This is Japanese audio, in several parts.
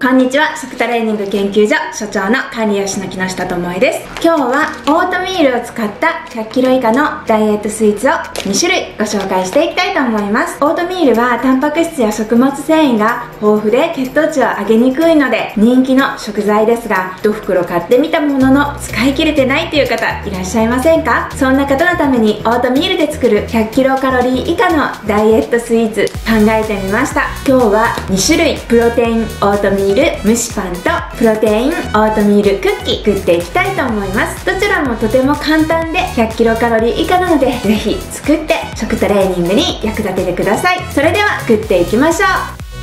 こんにちは、食トレーニング研究所所長の管理栄養士の木下智恵です。今日はオートミールを使った100キロ以下のダイエットスイーツを2種類ご紹介していきたいと思います。オートミールはタンパク質や食物繊維が豊富で血糖値を上げにくいので人気の食材ですが、1袋買ってみたものの使い切れてないという方いらっしゃいませんか？そんな方のためにオートミールで作る100キロカロリー以下のダイエットスイーツ考えてみました。今日は2種類プロテインオートミール蒸しパンとプロテインオートミールクッキー作っていきたいと思います。どちらもとても簡単で100キロカロリー以下なので、ぜひ作って食トレーニングに役立ててください。それでは作っていきましょう。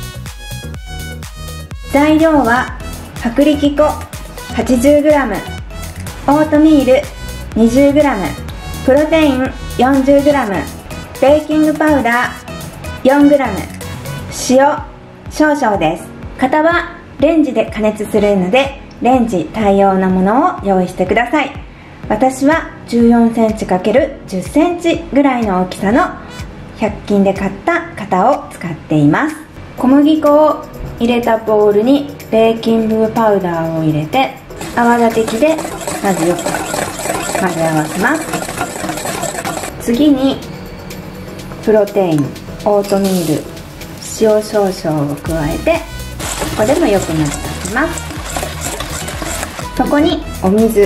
材料は薄力粉 80g、 オートミール 20g、 プロテイン 40g、 ベーキングパウダー 4g、 塩少々です。型はレンジで加熱するのでレンジ対応なものを用意してください。私は 14cm×10 センチぐらいの大きさの100均で買った型を使っています。小麦粉を入れたボウルにベーキングパウダーを入れて泡立て器でまずよく混ぜ合わせます。次にプロテインオートミール塩少々を加えて、ここでもよく混ぜていきます。そこにお水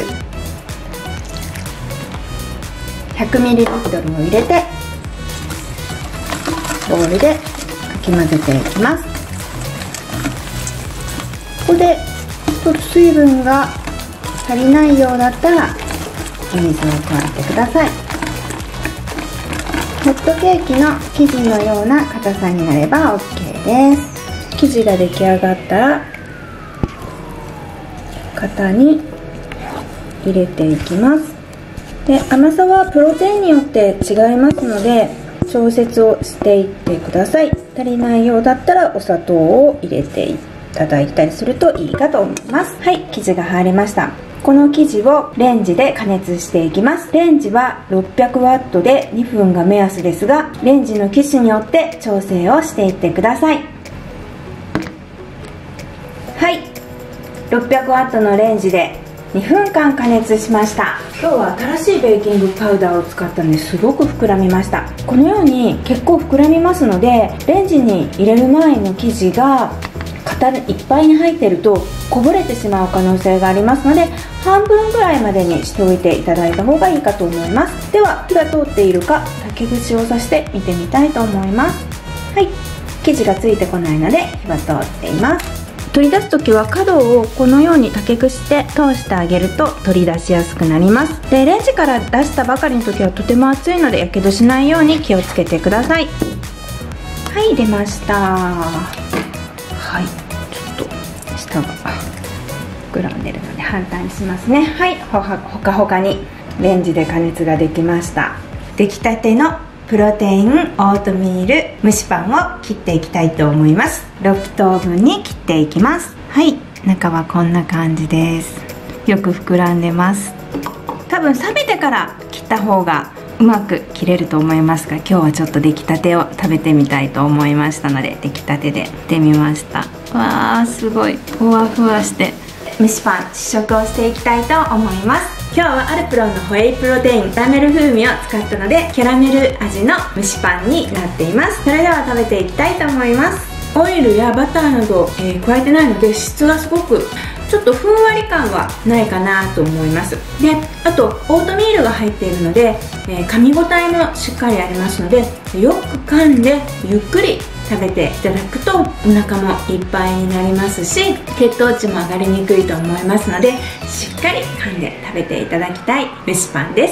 100ml を入れてボウルでかき混ぜていきます。ここでちょっと水分が足りないようだったらお水を加えてください。ホットケーキの生地のような硬さになれば OK です。生地が出来上がったら型に入れていきます。で、甘さはプロテインによって違いますので調節をしていってください。足りないようだったらお砂糖を入れていただいたりするといいかと思います。はい、生地が入りました。この生地をレンジで加熱していきます。レンジは 600W で2分が目安ですが、レンジの機種によって調整をしていってください。はい、600W のレンジで2分間加熱しました。今日は新しいベーキングパウダーを使ったのですごく膨らみました。このように結構膨らみますので、レンジに入れる前の生地が型いっぱいに入っているとこぼれてしまう可能性がありますので、半分ぐらいまでにしておいていただいた方がいいかと思います。では火が通っているか竹串を刺して見てみたいと思います。はい、生地がついてこないので火は通っています。取り出す時は角をこのように竹串で通してあげると取り出しやすくなります。で、レンジから出したばかりの時はとても熱いのでやけどしないように気をつけてください。はい、出ました。はい、ちょっと下が膨らんでるので反対にしますね。はい、ほかほかにレンジで加熱ができました。出来たてのプロテインオートミール蒸しパンを切っていきたいと思います。6等分に切っていきます。はい、中はこんな感じです。よく膨らんでます。多分冷めてから切った方がうまく切れると思いますが、今日はちょっと出来たてを食べてみたいと思いましたので出来たてでやってみました。わー、すごいふわふわして蒸しパン試食をしていきたいと思います。今日はアルプロンのホエイプロテインキャラメル風味を使ったのでキャラメル味の蒸しパンになっています。それでは食べていきたいと思います。オイルやバターなど、加えてないので質がすごくちょっとふんわり感はないかなと思います。で、あとオートミールが入っているので、噛み応えもしっかりありますのでよく噛んでゆっくり食べていただくとお腹もいっぱいになりますし、血糖値も上がりにくいと思いますのでしっかり噛んで食べていただきたい蒸しパンです。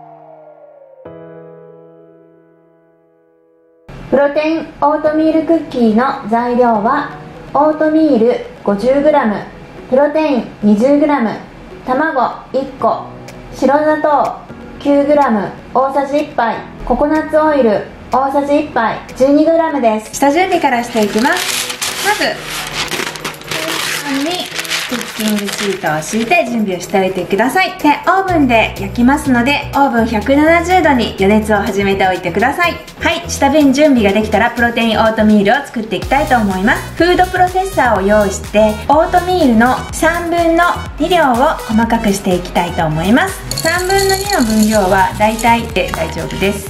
プロテインオートミールクッキーの材料はオートミール 50g、 プロテイン 20g、 卵1個、白砂糖 9g 大さじ1杯、ココナッツオイル大さじ1杯 12g です。下準備からしていきます。まずフライパンにクッキキングシートを敷いて準備をしておいてください。で、オーブンで焼きますので、オーブン170度に予熱を始めておいてください。はい、下弁準備ができたらプロテインオートミールを作っていきたいと思います。フードプロセッサーを用意して、オートミールの3分の2量を細かくしていきたいと思います。3分の2の分量は大体で大丈夫です。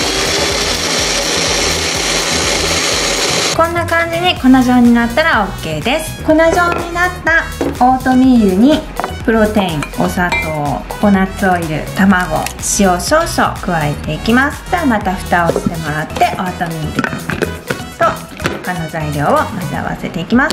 こんな感じに粉状になったら OK です。粉状になったオートミールにプロテイン、お砂糖、ココナッツオイル、卵、塩少々加えていきます。さあまた蓋をしてもらって、オートミールと他の材料を混ぜ合わせていきます。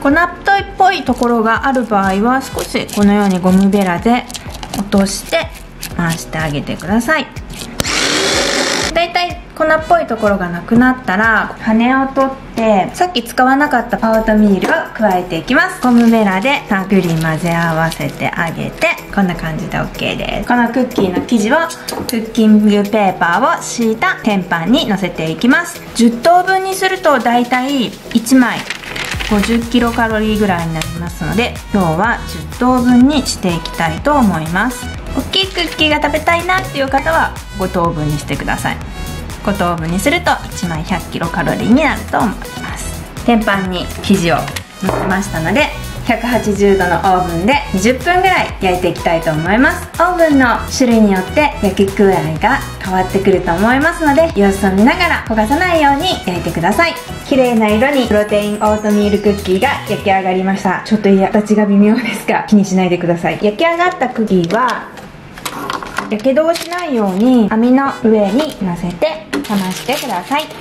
粉っぽいところがある場合は、少しこのようにゴムベラで落として回してあげてください。だいたい粉っぽいところがなくなったら、羽を取ってさっき使わなかったオートミールを加えていきます。ゴムベラでさっくり混ぜ合わせてあげて、こんな感じで OK です。このクッキーの生地をクッキングペーパーを敷いた天板にのせていきます。10等分にするとだいたい1枚50キロカロリーぐらいになりますので、今日は10等分にしていきたいと思います。大きいクッキーが食べたいなっていう方は5等分にしてください。5等分にすると1枚100キロカロリーになると思います。天板に生地をのせましたので、180度のオーブンで20分ぐらい焼いていきたいと思います。オーブンの種類によって焼き具合が変わってくると思いますので、様子を見ながら焦がさないように焼いてください。綺麗な色にプロテインオートミールクッキーが焼き上がりました。ちょっと形が微妙ですが気にしないでください。焼き上がったクッキーはやけどをしないように網の上に乗せて冷ましてください。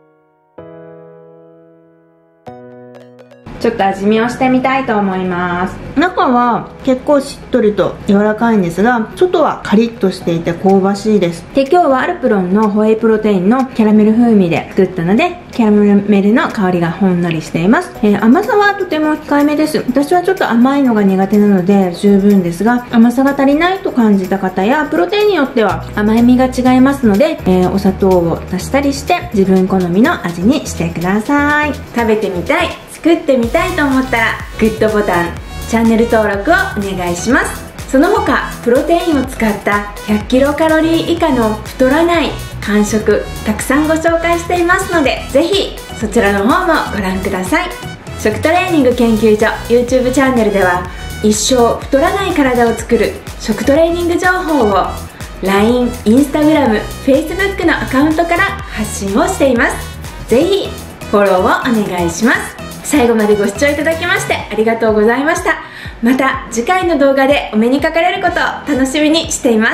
ちょっと味見をしてみたいと思います。中は結構しっとりと柔らかいんですが、外はカリッとしていて香ばしいです。で、今日はアルプロンのホエイプロテインのキャラメル風味で作ったので、キャラメルの香りがほんのりしています。甘さはとても控えめです。私はちょっと甘いのが苦手なので十分ですが、甘さが足りないと感じた方や、プロテインによっては甘みが違いますので、お砂糖を足したりして自分好みの味にしてください。食べてみたい、作ってみたいと思ったらグッドボタン、チャンネル登録をお願いします。その他プロテインを使った100キロカロリー以下の太らない間食たくさんご紹介していますので、ぜひそちらの方もご覧ください。食トレーニング研究所 YouTube チャンネルでは、一生太らない体を作る食トレーニング情報を LINE、Instagram、Facebook のアカウントから発信をしています。ぜひフォローをお願いします。最後までご視聴いただきましてありがとうございました。また次回の動画でお目にかかれることを楽しみにしています。